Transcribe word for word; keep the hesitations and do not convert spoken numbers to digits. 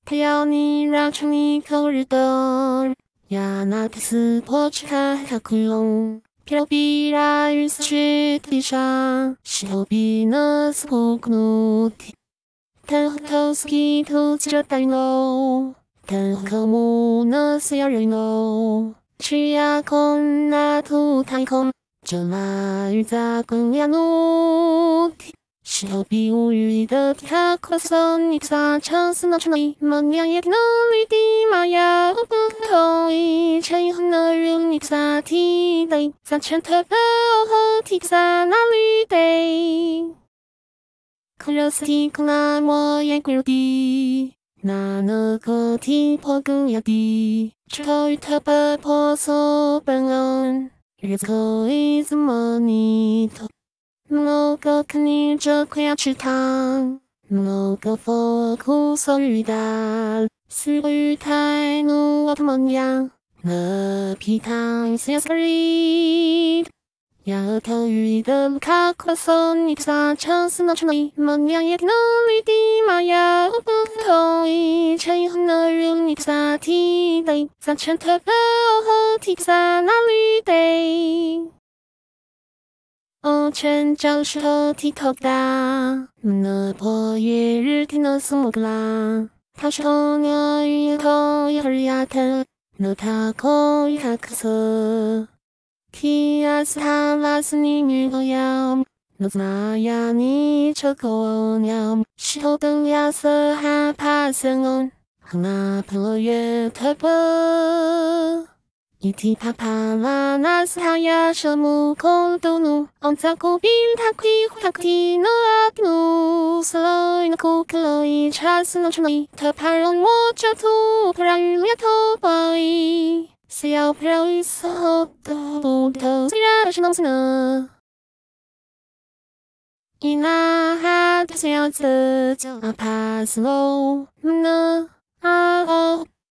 他要你让出你口日的呀，那他死破去看他窟窿，皮肉比拉雨死去地上，石头比那死破骨努体，弹后头死皮头骑着大云喽，弹后口目那死要人喽，去呀空那土太空，这马雨杂滚呀努体。石头比无语的皮卡库松，你撒长丝能成你梦样也能绿地马呀，不同意陈红的人你撒提雷，撒成特别后提撒那绿地，空热斯提空那莫也归入地，那那个提破更要低，石头与特别破索本恩，日子可以怎么你头。某个肯定这块要吃糖，某个佛哭诉雨大，四个雨太怒我他们样，那皮糖是要死人，要头雨的卢卡库松，你撒长丝能成你们样也能绿地马呀，不同意陈红的人你撒提雷，撒成特别后提撒那绿地。哦，全教石头剃头大，那破夜日天那苏木格拉，他石头鸟鱼头一会儿呀疼，那他口一哈克色，提呀斯他拉斯你女朋友，那子那呀你车狗鸟，石头等呀色哈帕森翁，和那朋友约特波。一提啪啪啦，那斯他呀什木空都努，昂扎古比他亏他提那阿努，斯罗伊那库克罗伊查斯能成你，特怕让我这土，怕让雨呀头包衣，是要怕让雨丝后的不头，虽然是能死呢。伊那哈的是要自就阿帕斯罗呢啊哦。